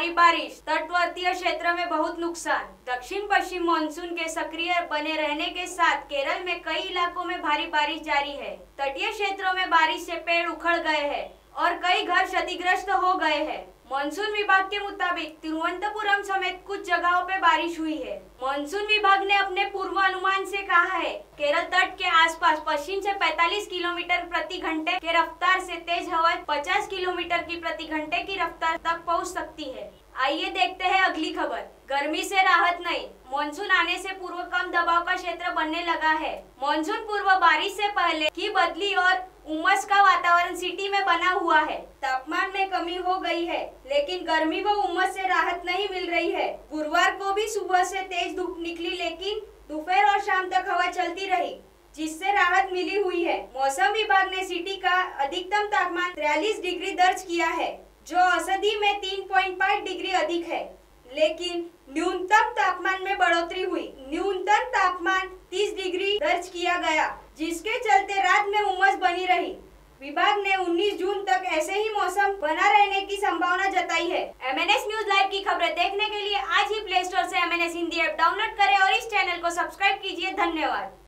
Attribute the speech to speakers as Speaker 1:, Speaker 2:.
Speaker 1: भारी बारिश, तटवर्तीय क्षेत्र में बहुत नुकसान। दक्षिण पश्चिम मानसून के सक्रिय बने रहने के साथ केरल में कई इलाकों में भारी बारिश जारी है। तटीय क्षेत्रों में बारिश से पेड़ उखड़ गए हैं और कई घर क्षतिग्रस्त हो गए हैं। मानसून विभाग के मुताबिक तिरुवनंतपुरम समेत कुछ जगहों पे बारिश हुई है। मानसून विभाग ने अपने पूर्वानुमान से कहा है, केरल तट के आसपास पश्चिम से 45 किलोमीटर प्रति घंटे के रफ्तार से तेज हवा 50 किलोमीटर की प्रति घंटे की रफ्तार तक पहुंच सकती है। आइए देखते हैं अगली खबर। गर्मी से राहत नहीं, मानसून आने से पूर्व कम दबाव का क्षेत्र बनने लगा है। मानसून पूर्व बारिश से पहले की बदली और उमस का वातावरण सिटी में बना हुआ है। तापमान में कमी हो गई है, लेकिन गर्मी व उमस से राहत नहीं मिल रही है। गुरुवार को भी सुबह से तेज धूप निकली, लेकिन दोपहर और शाम तक हवा चलती रही, जिससे राहत मिली हुई है। मौसम विभाग ने सिटी का अधिकतम तापमान 43 डिग्री दर्ज किया है, जो औसतन में 3.5 डिग्री अधिक है, लेकिन न्यूनतम तापमान में बढ़ोतरी हुई। न्यूनतम तापमान 30 डिग्री दर्ज किया गया, जिसके चलते रात में उमस बनी रही। विभाग ने 19 जून तक ऐसे ही मौसम बना रहने की संभावना जताई है। MNS न्यूज लाइव की खबरें देखने के लिए आज ही प्ले स्टोर से MNS हिंदी ऐप डाउनलोड करें और इस चैनल को सब्सक्राइब कीजिए। धन्यवाद।